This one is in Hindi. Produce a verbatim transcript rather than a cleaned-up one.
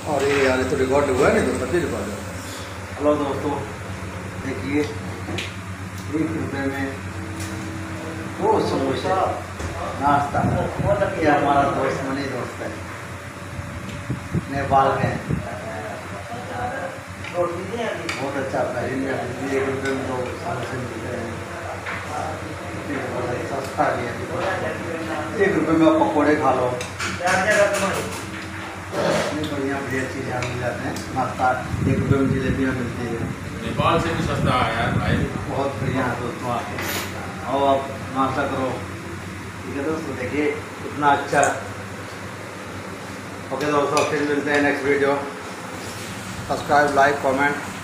और ये यार तो रिकॉर्ड हुआ है नहीं तो सभी रिकॉर्ड है। हेलो दोस्तों, देखिए एक रुपये में वो समोसा नाश्ता। ये हमारा दोस्त मनी दोस्त है, नेपाल में बहुत अच्छा पहले एक रुपये में तो समोसे मिलते हैं, सस्ता भी है। एक रुपये में आप पकौड़े खा लो, बढ़िया बढ़िया चीज़ें मिल जाते हैं। नाश्ता एक रुपये में जलेबियाँ मिलती है, नेपाल से भी सस्ता है यार भाई, बहुत बढ़िया है दोस्तों। आके आओ आप नाश्ता करो, ठीक है दोस्तों। देखिए कितना अच्छा। ओके दोस्तों, फिर मिलते हैं next video. Subscribe, like, comment.